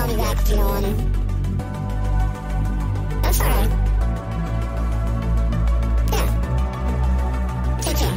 call me back if you don't want to. That's alright. Yeah. Take care.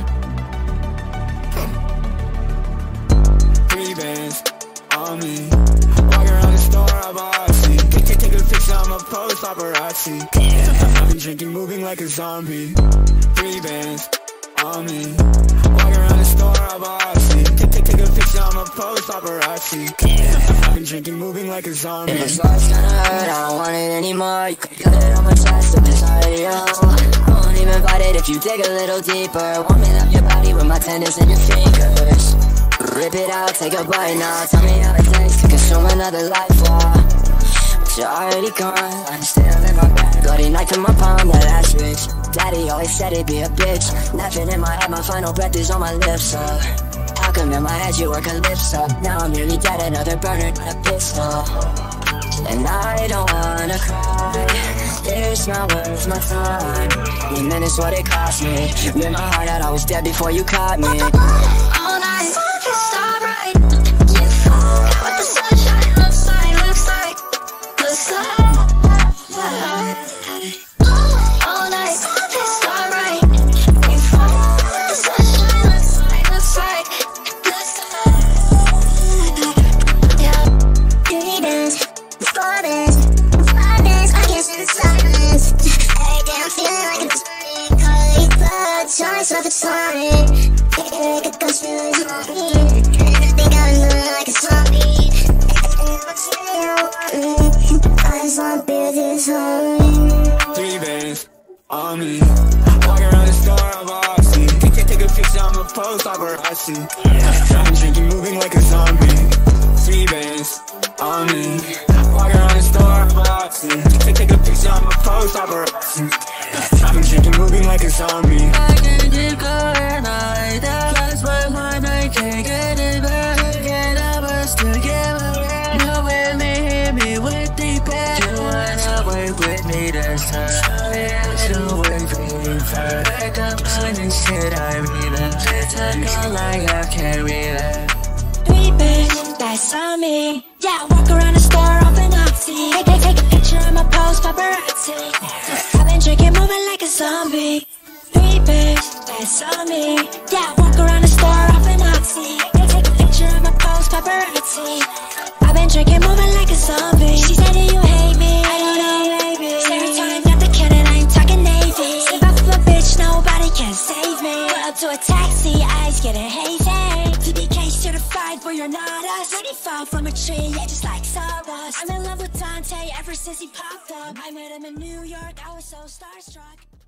Three bands on me. Walking around the store, I bossy. Take a picture, I'ma post paparazzi. I've been drinking, moving like a zombie. Three bands on me. Walking around the store, I bossy. Take a picture, I'ma post paparazzi. I've been drinking, moving like a zombie. If this life's gonna hurt, I don't want it anymore. You could cut it on my chest, I'm inside you. I won't even fight it if you dig a little deeper. Want me to love your body with my tendons and your fingers. Rip it out, take a bite now. Tell me how it tastes to consume another life form. But you're already gone, I'm still in my bed. Bloody knife in my palm, that ass bitch. Daddy always said he'd be a bitch. Nothing in my head, my final breath is on my lips, how come in my head you work a lips up? Now I'm nearly dead, another burner, not a pistol. And I don't wanna cry, it's not worth my time. Even it's what it cost me. With my heart out, I was dead before you caught me. All night, it's alright. You forgot what the sunshine looks like. All night, it's alright. You forgot what the sunshine looks like. Yeah. Three bands, four bands, five bands. I can't stand the silence. Every day I'm feeling like a zombie. Calling blood, choice of a time. Like a ghost feeling haunted. I think I'm living like a zombie. I just wanna be with this home. Three bands on me. Walking around the store, I'm bossy. Take a picture, I'ma post paparazzi. I've been drinking, moving like a zombie. Three bands on me. Walking around the store, I'm bossy. Take a picture, I'ma post paparazzi. I've been drinking, moving like a zombie. I can keep going like that. That's why my mind can't get it back. Get up us together. You with me, hit me with the bed. You wanna work with me this time. You work with me first. Back up on this shit, I relapse. It's a call like I can't relapse. Three bands, that's on me. Yeah, walk around the store, open up, see. Take a picture of my post, paparazzi. I've been drinking, moving like a zombie. Three bands, that's on me. Yeah, walk around the store, open up, see. Take a picture of my post, paparazzi. I've been drinking, moving like a zombie. She said, do you hate me? I don't know, baby. Serotonin, got the cannon, I ain't talking Navy. Slip off of a bitch, nobody can save me. Pull up to a taxi, eyes getting hazy. TBK certified, but you're not us. Ready fall from a tree, yeah, just like sawdust. I'm in love with Dante ever since he popped up. I met him in New York, I was so starstruck.